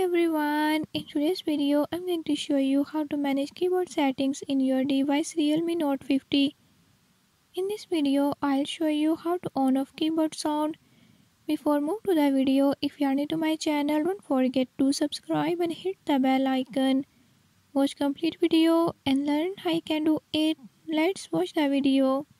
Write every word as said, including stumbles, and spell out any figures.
everyone, in today's video I'm going to show you how to manage keyboard settings in your device Realme Note fifty. In this video I'll show you how to on off keyboard sound. Before move to the video, if you are new to my channel, don't forget to subscribe and hit the bell icon. Watch complete video and learn how you can do it. Let's watch the video.